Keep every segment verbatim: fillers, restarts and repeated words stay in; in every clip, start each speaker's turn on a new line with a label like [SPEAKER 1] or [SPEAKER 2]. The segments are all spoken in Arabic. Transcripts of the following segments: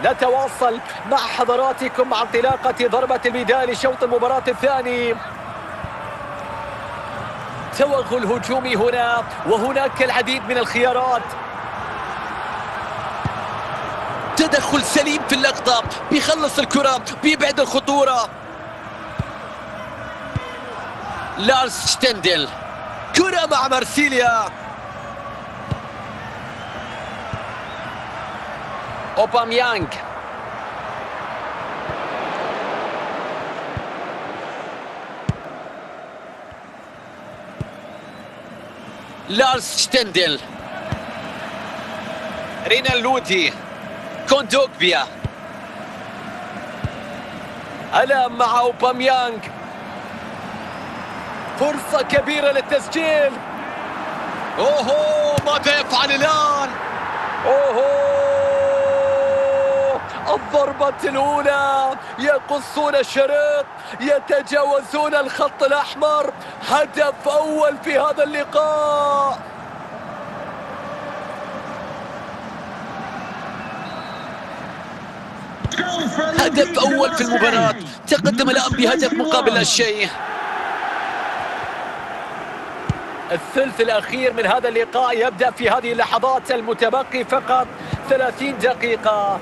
[SPEAKER 1] نتواصل مع حضراتكم مع انطلاقة ضربة البداية لشوط المباراة الثاني. توغل هجومي هنا، وهناك العديد من الخيارات. تدخل سليم في اللقطة، بيخلص الكرة، بيبعد الخطورة. لارس شتندل، كرة مع مارسيليا. أوباميانغ، لارس شتندل، رينال لودي، كوندوكبيا، ألم مع أوباميانغ. فرصة كبيرة للتسجيل. أوهو، ماذا يفعل الآن؟ أوهو، الضربة الأولى، يقصون الشريط، يتجاوزون الخط الأحمر. هدف أول في هذا اللقاء. هدف أول في المباراة، تقدم الآن بهدف مقابل لا شيء. الثلث الأخير من هذا اللقاء يبدأ في هذه اللحظات، المتبقي فقط ثلاثين دقيقة.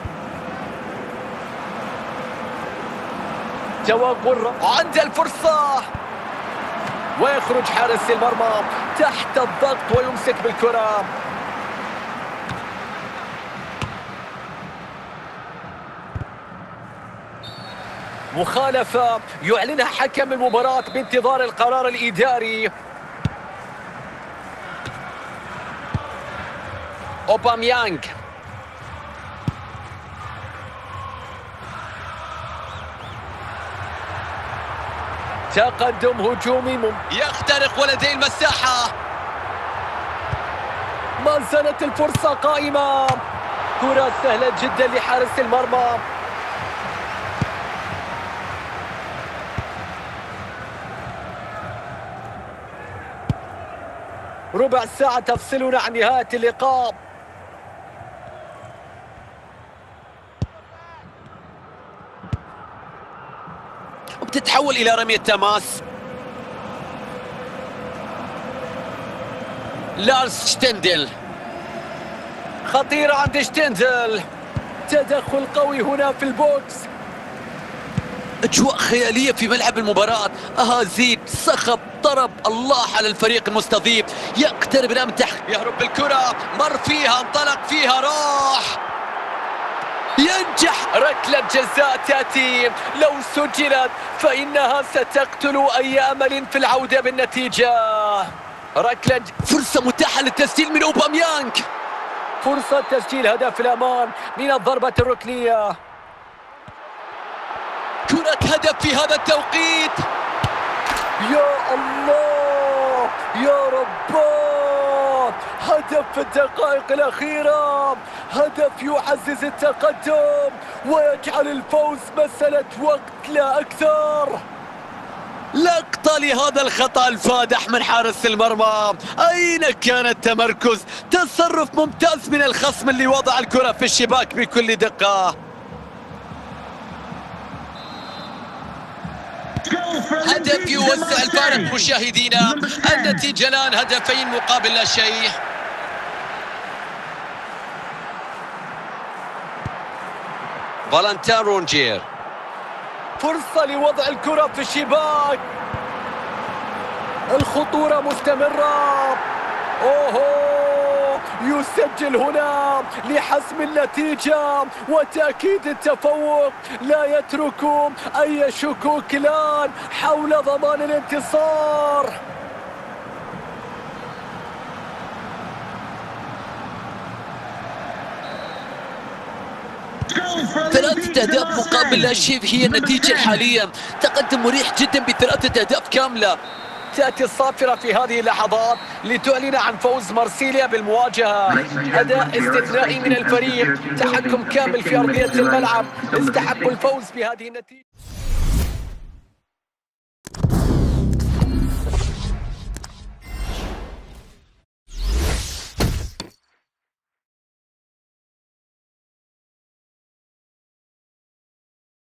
[SPEAKER 1] توغل عند الفرصة، ويخرج حارس المرمى تحت الضغط ويمسك بالكرة. مخالفة يعلنها حكم المباراة بانتظار القرار الإداري. أوباميانغ، تقدم هجومي مم... يخترق ولديه المساحة. ما زالت الفرصة قائمة. كرة سهلة جدا لحارس المرمى. ربع ساعة تفصلنا عن نهاية اللقاء. وبتتحول إلى رمية تماس. لارس شتندل، خطيرة عند شتندل. تدخل قوي هنا في البوكس. أجواء خيالية في ملعب المباراة. أهازيج، صخب، طرب. الله على الفريق المستضيف. يقترب الآن من تحت، يهرب بالكرة، مر فيها، انطلق فيها، راح، ينجح. ركلة جزاء تأتي، لو سجلت فإنها ستقتل أي أمل في العودة بالنتيجة. ركلة، فرصة متاحة للتسجيل من أوباميانغ. فرصة تسجيل هدف الأمان من الضربة الركنية. كرة هدف في هذا التوقيت. يا الله، يا رباه، هدف في الدقائق الأخيرة. هدف يعزز التقدم ويجعل الفوز مسألة وقت لا أكثر. لقطة لهذا الخطأ الفادح من حارس المرمى. أين كان التمركز؟ تصرف ممتاز من الخصم اللي وضع الكرة في الشباك بكل دقة. هدف يوسع الفارق مشاهدينا. النتيجة الآن هدفين مقابل لا شيء. فالنتين رونجير، فرصة لوضع الكرة في الشباك. الخطورة مستمرة. أوهو، يسجل هنا لحسم النتيجة وتأكيد التفوق. لا يترك أي شكوك الآن حول ضمان الانتصار. ثلاثة أهداف مقابل لا شيء هي النتيجة الحالية. تقدم مريح جدا بثلاثة أهداف كاملة. تأتي الصافرة في هذه اللحظات لتعلن عن فوز مارسيليا بالمواجهة. أداء استثنائي من الفريق، تحكم كامل في أرضية الملعب، استحقوا الفوز بهذه النتيجة.